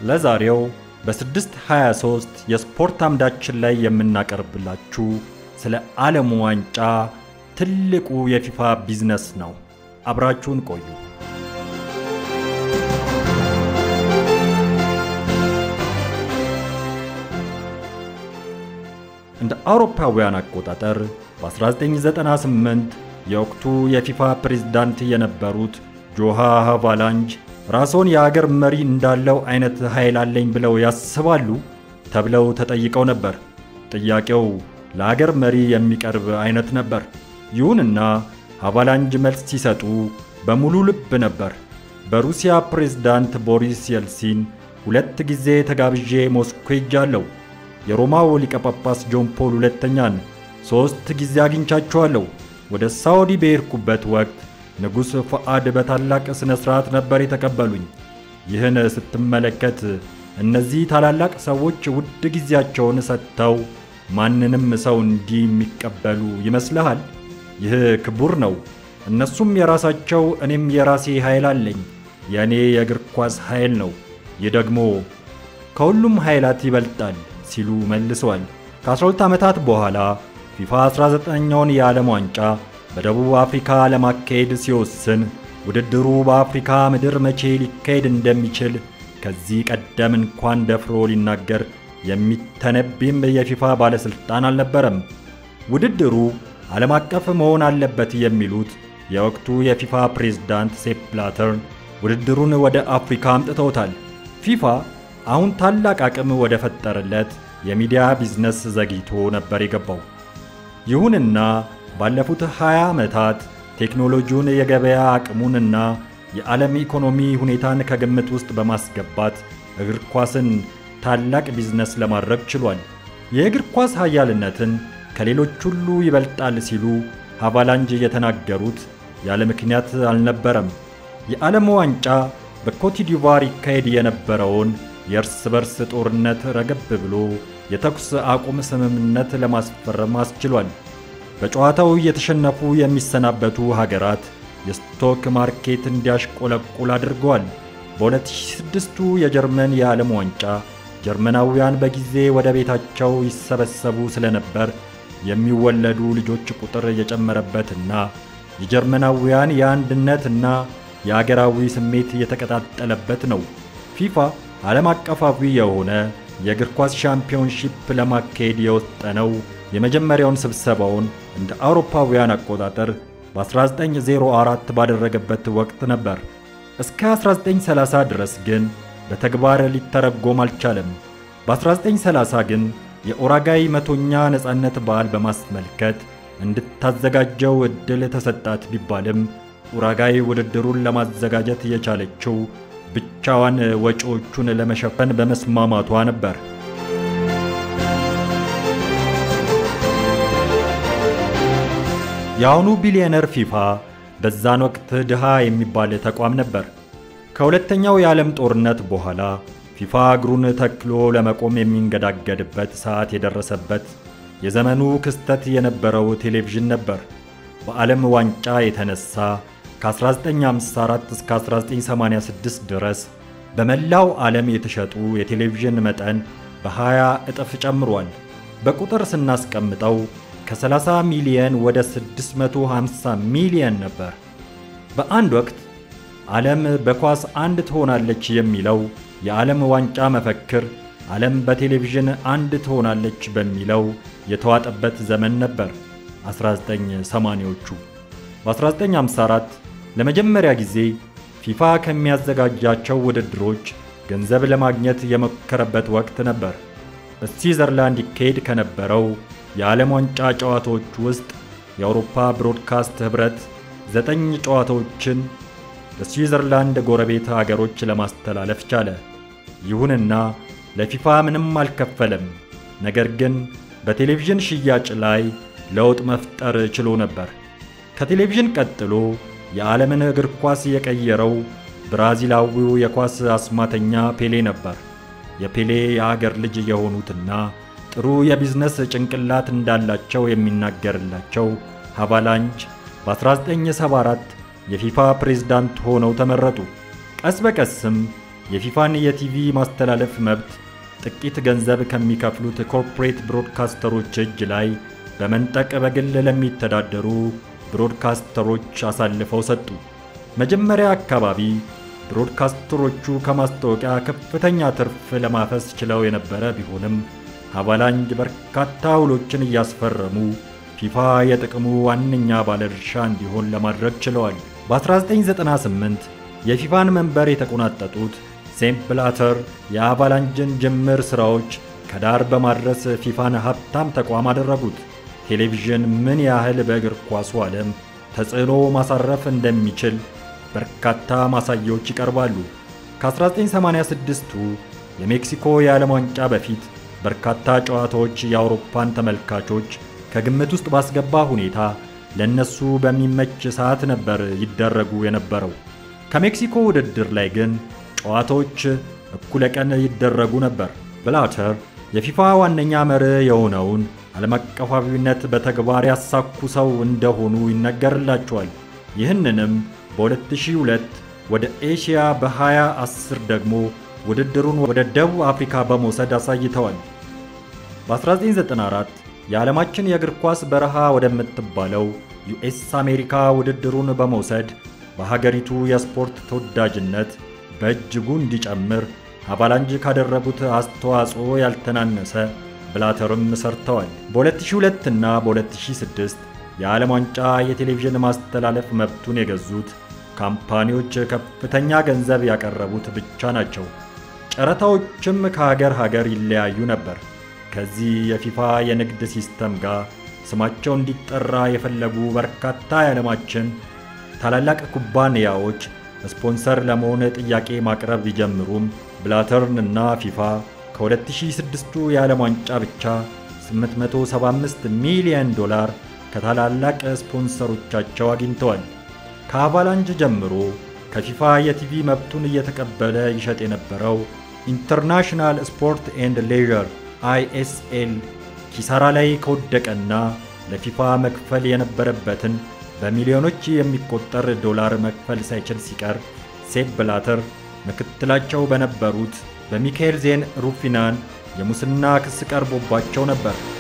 ለዛሬው በ623 የስፖርት አምዳችን ላይ የምናቀርብላችሁ ስለ ዓለም ዋንጫ ትልቁ የፊፋ ቢዝነስ ነው። አብራችሁን ቆዩ። እንደ አውሮፓውያን አቆጣጠር በ1998 የወቅቱ የፊፋ ፕሬዝዳንት የነበሩት ጆሃ ሃቫላንጅ ራስዎን የአገር መሪ እንዳለው አይነት ኃይል አለኝ ብለው ያስባሉ ተብለው ተጠይቀው ነበር። ጥያቄው ለአገር መሪ የሚቀርብ አይነት ነበር። ይሁንና ሃቫላንጅ መልስ ሲሰጡ በሙሉ ልብ ነበር። በሩሲያ ፕሬዝዳንት ቦሪስ የልሲን 2 ጊዜ ተጋብዤ ሞስኮ ሄጃለሁ። የሮማው ሊቀ ጳጳስ ጆን ፖል ሁለተኛን 3 ጊዜ አግኝቻቸዋለሁ። ወደ ሳውዲ በሄድኩበት ወቅት ንጉሥ ፉአድ በታላቅ ስነ ሥርዓት ነበር የተቀበሉኝ። ይህን ስትመለከት እነዚህ ታላላቅ ሰዎች ውድ ጊዜያቸውን ሰጥተው ማንንም ሰው እንዲህ የሚቀበሉ ይመስልሃል? ይህ ክቡር ነው። እነሱም የራሳቸው እኔም የራሴ ኃይል አለኝ። የእኔ የእግር ኳስ ኃይል ነው። ይህ ደግሞ ከሁሉም ኃይላት ይበልጣል ሲሉ መልሰዋል። ከ12 ዓመታት በኋላ ፊፋ 19ኛውን የዓለም ዋንጫ በደቡብ አፍሪካ ለማካሄድ ሲወስን ውድድሩ በአፍሪካ ምድር መቼ ሊካሄድ እንደሚችል ከዚህ ቀደም እንኳን ደፍሮ ሊናገር የሚተነብይም የፊፋ ባለስልጣን አልነበረም። ውድድሩ ዓለም አቀፍ መሆን አለበት የሚሉት የወቅቱ የፊፋ ፕሬዝዳንት ሴፕ ብላተር ውድድሩን ወደ አፍሪካ አምጥተውታል። ፊፋ አሁን ታላቅ አቅም ወደ ፈጠረለት የሚዲያ ቢዝነስ ዘግይቶ ነበር የገባው። ይሁንና ባለፉት 20 ዓመታት ቴክኖሎጂውን፣ የገበያ አቅሙንና የዓለም ኢኮኖሚ ሁኔታን ከግምት ውስጥ በማስገባት እግር ኳስን ታላቅ ቢዝነስ ለማድረግ ችሏል። የእግር ኳስ ኃያልነትን ከሌሎች ሁሉ ይበልጣል ሲሉ ሃቫላንጅ የተናገሩት ያለ ምክንያት አልነበረም። የዓለም ዋንጫ በኮትዲቯር ይካሄድ የነበረውን የእርስ በርስ ጦርነት ረገብ ብሎ የተኩስ አቁም ስምምነት ለማስፈረም አስችሏል። በጨዋታው እየተሸነፉ የሚሰናበቱ ሀገራት የስቶክ ማርኬት እንዲያሽቆለቁል አድርገዋል። በ2006ቱ የጀርመን የዓለም ዋንጫ ጀርመናውያን በጊዜ ወደ ቤታቸው ይሰበሰቡ ስለነበር የሚወለዱ ልጆች ቁጥር የጨመረበትና የጀርመናውያን የአንድነትና የአገራዊ ስሜት የተቀጣጠለበት ነው። ፊፋ ዓለም አቀፋዊ የሆነ የእግር ኳስ ሻምፒዮንሺፕ ለማካሄድ የወጠነው የመጀመሪያውን ስብሰባውን እንደ አውሮፓውያን አቆጣጠር በ1904 ባደረገበት ወቅት ነበር። እስከ 1930 ድረስ ግን በተግባር ሊተረጎም አልቻለም። በ1930 ግን የኡራጋይ 100ኛ ነፃነት በዓል በማስመልከት እንድታዘጋጀው ዕድል ተሰጣት ቢባልም ኡራጋይ ውድድሩን ለማዘጋጀት የቻለችው ብቻዋን ወጪዎቹን ለመሸፈን በመስማማቷ ነበር። የአሁኑ ቢሊዮነር ፊፋ በዛን ወቅት ድሃ የሚባል ተቋም ነበር። ከሁለተኛው የዓለም ጦርነት በኋላ ፊፋ እግሩን ተክሎ ለመቆም የሚንገዳገድበት ሰዓት የደረሰበት የዘመኑ ክስተት የነበረው ቴሌቪዥን ነበር። በዓለም ዋንጫ የተነሳ ከ1954 እስከ 1986 ድረስ በመላው ዓለም የተሸጡ የቴሌቪዥን መጠን በ20 እጥፍ ጨምሯል። በቁጥር ስናስቀምጠው ከ30 ሚሊዮን ወደ 650 ሚሊዮን ነበር። በአንድ ወቅት ዓለም በኳስ አንድ ትሆናለች የሚለው የዓለም ዋንጫ መፈክር ዓለም በቴሌቪዥን አንድ ትሆናለች በሚለው የተዋጠበት ዘመን ነበር 1980ዎቹ። በ1954 ለመጀመሪያ ጊዜ ፊፋ ከሚያዘጋጃቸው ውድድሮች ገንዘብ ለማግኘት የሞከረበት ወቅት ነበር። በስዊዘርላንድ ይካሄድ ከነበረው የዓለም ዋንጫ ጨዋታዎች ውስጥ የአውሮፓ ብሮድካስት ኅብረት 9 ጨዋታዎችን ለስዊዘርላንድ ጎረቤት አገሮች ለማስተላለፍ ቻለ። ይሁንና ለፊፋ ምንም አልከፈለም። ነገር ግን በቴሌቪዥን ሽያጭ ላይ ለውጥ መፍጠር ችሎ ነበር። ከቴሌቪዥን ቀጥሎ የዓለምን እግር ኳስ የቀየረው ብራዚላዊው የኳስ አስማተኛ ፔሌ ነበር። የፔሌ የአገር ልጅ የሆኑትና ጥሩ የቢዝነስ ጭንቅላት እንዳላቸው የሚናገርላቸው ሃቫላንጅ በ1974 የፊፋ ፕሬዝዳንት ሆነው ተመረጡ። ቀስ በቀስም የፊፋን የቲቪ ማስተላለፍ መብት ጥቂት ገንዘብ ከሚከፍሉት ኮርፖሬት ብሮድካስተሮች እጅ ላይ በመንጠቅ በግል ለሚተዳደሩ ብሮድካስተሮች አሳልፈው ሰጡ። መጀመሪያ አካባቢ ብሮድካስተሮቹ ከማስታወቂያ ከፍተኛ ትርፍ ለማፈስ ችለው የነበረ ቢሆንም አቫላንጅ በርካታ ውሎችን እያስፈረሙ ፊፋ የጥቅሙ ዋነኛ ባለድርሻ እንዲሆን ለማድረግ ችለዋል። በ1998 የፊፋን መንበር የተቆናጠጡት ሴፕ ብላተር የአቫላንጅን ጅምር ሥራዎች ከዳር በማድረስ ፊፋን ሀብታም ተቋም አደረጉት። ቴሌቪዥን ምን ያህል በእግር ኳሱ ዓለም ተጽዕኖ ማሳረፍ እንደሚችል በርካታ ማሳያዎች ይቀርባሉ። ከ1986ቱ የሜክሲኮ የዓለም ዋንጫ በፊት በርካታ ጨዋታዎች የአውሮፓን ተመልካቾች ከግምት ውስጥ ባስገባ ሁኔታ ለነሱ በሚመች ሰዓት ነበር ይደረጉ የነበረው። ከሜክሲኮ ውድድር ላይ ግን ጨዋታዎች እኩለ ቀን ይደረጉ ነበር። ብላተር የፊፋ ዋነኛ መርህ የሆነውን ዓለም አቀፋዊነት በተግባር ያሳኩ ሰው እንደሆኑ ይነገርላቸዋል። ይህንንም በ2002 ወደ ኤሽያ በ2010 ደግሞ ውድድሩን ወደ ደቡብ አፍሪካ በመውሰድ አሳይተዋል። በ1994 የዓለማችን የእግር ኳስ በረሃ ወደምትባለው ዩኤስ አሜሪካ ውድድሩን በመውሰድ በሀገሪቱ የስፖርት ተወዳጅነት በእጅጉ እንዲጨምር አቫላንጅ ካደረጉት አስተዋጽኦ ያልተናነሰ ብላተርም ሰርተዋል። በ2002 እና በ2006 የዓለም ዋንጫ የቴሌቪዥን ማስተላለፍ መብቱን የገዙት ካምፓኒዎች ከፍተኛ ገንዘብ ያቀረቡት ብቻ ናቸው። ጨረታዎችም ከሀገር ሀገር ይለያዩ ነበር። ከዚህ የፊፋ የንግድ ሲስተም ጋር ስማቸው እንዲጠራ የፈለጉ በርካታ የዓለማችን ታላላቅ ኩባንያዎች ስፖንሰር ለመሆን ጥያቄ ማቅረብ ቢጀምሩም ብላተርን እና ፊፋ ከ2006ቱ የዓለም ዋንጫ ብቻ $875 ሚሊዮን ከታላላቅ ስፖንሰሮቻቸው አግኝተዋል። ከአቫላንጅ ጀምሮ ከፊፋ የቲቪ መብቱን እየተቀበለ ይሸጥ የነበረው ኢንተርናሽናል ስፖርት ኤንድ ሌዥር ISL ኪሳራ ላይ ከወደቀና ለፊፋ መክፈል የነበረበትን በሚሊዮኖች የሚቆጠር ዶላር መክፈል ሳይችል ሲቀር ሴፕ ብላተር ምክትላቸው በነበሩት በሚካኤል ዜን ሩፊናን የሙስና ክስ ቀርቦባቸው ነበር።